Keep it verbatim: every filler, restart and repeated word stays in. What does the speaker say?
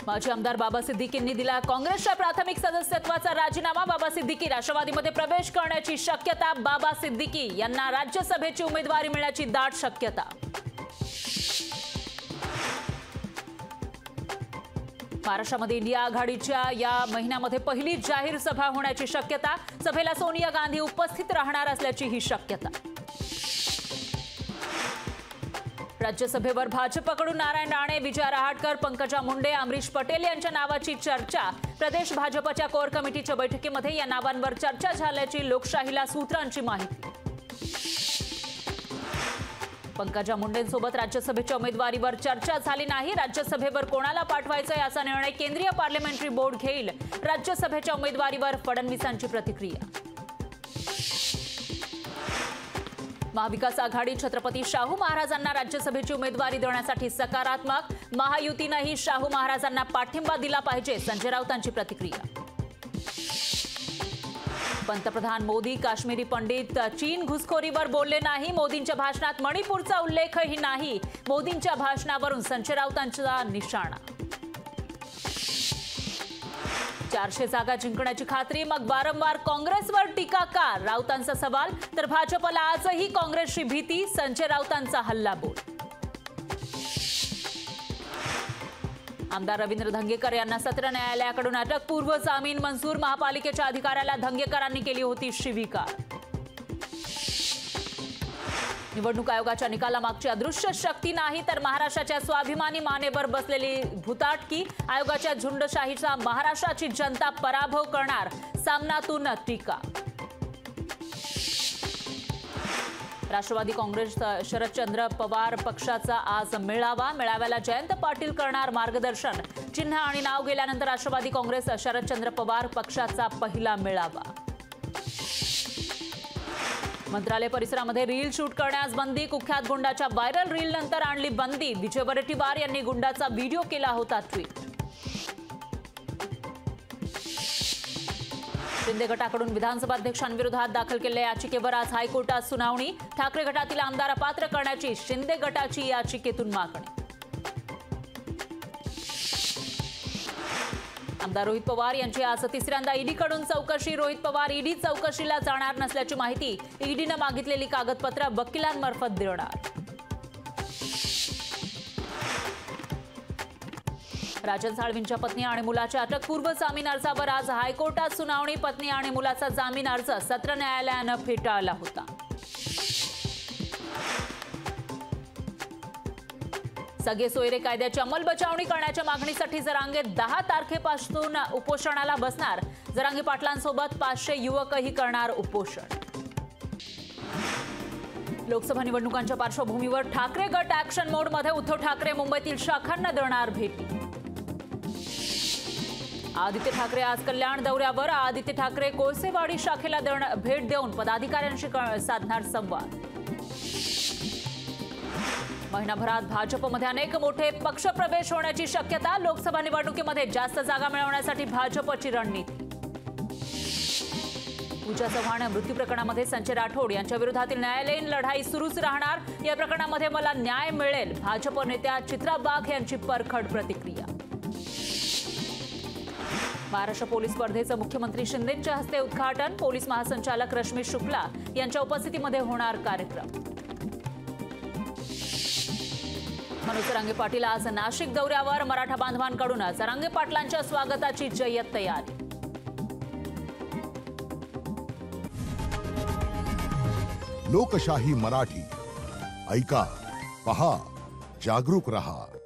माजी आमदार बाबा सिद्दीकींनी दिला काँग्रेसच्या प्राथमिक सदस्यत्वाचा राजीनामा। बाबा सिद्दीकी राष्ट्रवादीमध्ये प्रवेश करण्याची शक्यता। बाबा सिद्दीकी यांना राज्यसभेची उमेदवारी मिळण्याची दाट शक्यता। महाराष्ट्रामध्ये इंडिया आघाडीच्या या महिन्यामध्ये पहिली जाहीर सभा होण्याची शक्यता। सभेला सोनिया गांधी उपस्थित राहणार असल्याची ही शक्यता। राज्यसभेवर भाजपकडून नारायण राणे, विजय रहाटकर, पंकजा मुंडे, अमरीश पटेल यांच्या नावाची चर्चा। प्रदेश भाजपच्या कोर कमिटीच्या बैठकीमध्ये या नावांवर चर्चा झाल्याची लोकशाहीला सूत्रांची माहिती। पंकजा मुंडेंसोबत राज्यसभेच्या उमेदवारीवर चर्चा झाली नाही। राज्यसभेवर कोणाला पाठवायचं याचा निर्णय केंद्रीय पार्लमेंटरी बोर्ड घेईल। राज्यसभेच्या उमेदवारीवर फडणवीसांची प्रतिक्रिया। महाविकास आघाडी छत्रपती शाहू महाराजांना राज्यसभेची उमेदवारी देण्यासाठी सकारात्मक। महायुतीनेही शाहू महाराजांना पाठिंबा दिला पाहिजे, संजय राऊतांची प्रतिक्रिया। पंतप्रधान मोदी काश्मीरी पंडित चीन घुसखोरीवर बोलले नाही। मोदींच्या भाषणात मणिपूरचा उल्लेखही नाही। मोदींच्या भाषणावरून संजय राऊतांचा निशाणा। चारशे जागा जिंकण्याची खात्री, मग वारंवार काँग्रेसवर टीका का? राऊतांचा सवाल। तर भाजपला आजही काँग्रेसची भीती, संजय राऊतांचा हल्लाबोल। आमदार रवींद्र धंगेकर यांना सत्र न्यायालयाकडून अटकपूर्व जामीन मंजूर। महापालिकेच्या अधिकाऱ्याला धंगेकरांनी केली होती शिवीगाळ। निवडणूक आयोगाच्या निकालामागची अदृश्य शक्ती नाही तर महाराष्ट्राच्या स्वाभिमानी मानेवर बसलेली भुताटकी। आयोगाच्या झुंडशाहीचा महाराष्ट्राची जनता पराभव करणार, सामनातून टीका। राष्ट्रवादी काँग्रेस शरदचंद्र पवार पक्षाचा आज मेळावा। मेळाव्याला जयंत पाटील करणार मार्गदर्शन। चिन्ह आणि नाव गेल्यानंतर राष्ट्रवादी काँग्रेस शरदचंद्र पवार पक्षाचा पहिला मेळावा। मंत्रालय परिसरामध्ये रील शूट करण्यास बंदी। कुख्यात गुंडाच्या व्हायरल रील नंतर आणली बंदी। विजय वडेट्टीवार यांनी गुंडाचा व्हिडिओ केला होता ट्विट। शिंदे गटाकडून विधानसभा अध्यक्षांविरोधात दाखल केलेल्या याचिकेवर आज हायकोर्टात सुनावणी। ठाकरे गटातील आमदार अपात्र करण्याची शिंदे गटाची याचिकेतून मागणी। आमदार रोहित पवार यांची आज तिसऱ्यांदा ईडीकडून चौकशी। रोहित पवार ईडी चौकशीला जाणार नसल्याची माहिती। ईडीने मागितलेली कागदपत्र वकिलांमार्फत देणार। राजन साळवींच्या पत्नी आणि मुलाच्या अटकपूर्व जामीन अर्जावर आज हायकोर्टात सुनावणी। पत्नी आणि मुलाचा जामीन अर्ज सत्र न्यायालयानं फेटाळला होता। सगळे सोयरे कायद्याची अंमलबजावणी करण्याच्या मागणीसाठी जरांगे दहा तारखेपासून उपोषणाला बसणार। जरांगे पाटलांसोबत पाचशे युवकही करणार उपोषण। लोकसभा निवडणुकांच्या पार्श्वभूमीवर ठाकरे गट ऍक्शन मोडमध्ये। उद्धव ठाकरे मुंबईतील शाखांना देणार भेटी। आदित्य ठाकरे आज कल्याण दौऱ्यावर। आदित्य ठाकरे कोळसेवाडी शाखेला भेट देऊन पदाधिकाऱ्यांशी साधणार संवाद। महिनाभरात भाजपमध्ये अनेक मोठे पक्षप्रवेश होण्याची शक्यता। लोकसभा निवडणुकीमध्ये जास्त जागा मिळवण्यासाठी भाजपची रणनीती। पूजा चव्हाण मृत्यू प्रकरणामध्ये संजय राठोड यांच्या विरोधातील न्यायालयीन लढाई सुरूच राहणार। या प्रकरणामध्ये मला न्याय मिळेल, भाजप नेत्या चित्रा वाघ यांची परखड प्रतिक्रिया। महाराष्ट्र पोलीस स्पर्धेचं मुख्यमंत्री शिंदेंच्या हस्ते उद्घाटन। पोलीस महासंचालक रश्मी शुक्ला यांच्या उपस्थितीमध्ये होणार कार्यक्रम। मनोज जरांगे पाटील आज नाशिक दौऱ्यावर। मराठा बांधवांकडून जरांगे पाटलांच्या स्वागताची जय्यत तयारी। लोकशाही मराठी ऐका, पहा, जागरूक रहा।